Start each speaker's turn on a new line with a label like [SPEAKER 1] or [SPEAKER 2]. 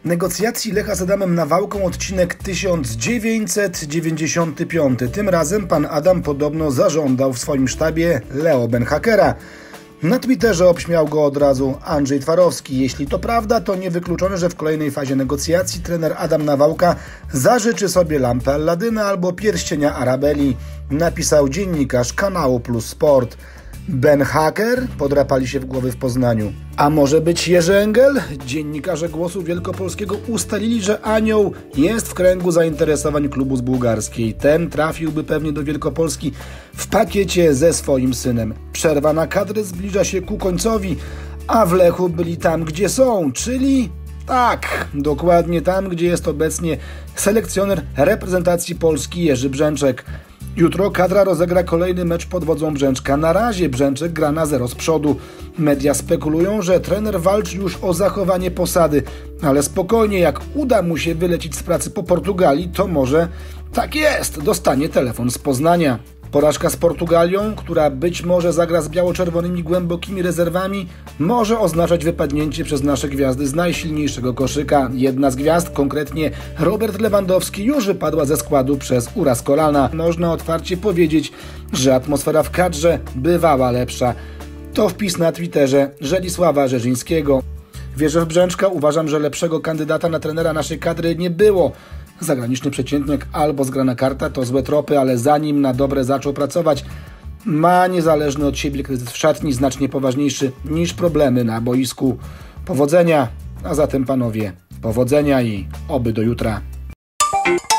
[SPEAKER 1] Negocjacji Lecha z Adamem Nawałką, odcinek 1995. Tym razem pan Adam podobno zażądał w swoim sztabie Leo Benhakera. Na Twitterze obśmiał go od razu Andrzej Twarowski. Jeśli to prawda, to niewykluczone, że w kolejnej fazie negocjacji trener Adam Nawałka zażyczy sobie lampę Alladyna albo pierścienia Arabeli, napisał dziennikarz kanału Plus Sport. Benhaker? Podrapali się w głowy w Poznaniu. A może być Jerzy Engel? Dziennikarze Głosu Wielkopolskiego ustalili, że Anioł jest w kręgu zainteresowań klubu z bułgarskiej. Ten trafiłby pewnie do Wielkopolski w pakiecie ze swoim synem. Przerwa na kadry zbliża się ku końcowi, a w Lechu byli tam, gdzie są, czyli... Tak, dokładnie tam, gdzie jest obecnie selekcjoner reprezentacji Polski Jerzy Brzęczek. Jutro kadra rozegra kolejny mecz pod wodzą Brzęczka. Na razie Brzęczek gra na 0 z przodu. Media spekulują, że trener walczy już o zachowanie posady. Ale spokojnie, jak uda mu się wylecieć z pracy po Portugalii, to może tak jest, dostanie telefon z Poznania. Porażka z Portugalią, która być może zagra z biało-czerwonymi głębokimi rezerwami, może oznaczać wypadnięcie przez nasze gwiazdy z najsilniejszego koszyka. Jedna z gwiazd, konkretnie Robert Lewandowski, już wypadła ze składu przez uraz kolana. Można otwarcie powiedzieć, że atmosfera w kadrze bywała lepsza. To wpis na Twitterze Żelisława Rzeżyńskiego. Wierzę w Brzęczka, uważam, że lepszego kandydata na trenera naszej kadry nie było. Zagraniczny przeciętnik albo zgrana karta to złe tropy, ale zanim na dobre zaczął pracować, ma niezależny od siebie kryzys w szatni, znacznie poważniejszy niż problemy na boisku. Powodzenia, a zatem panowie, powodzenia i oby do jutra.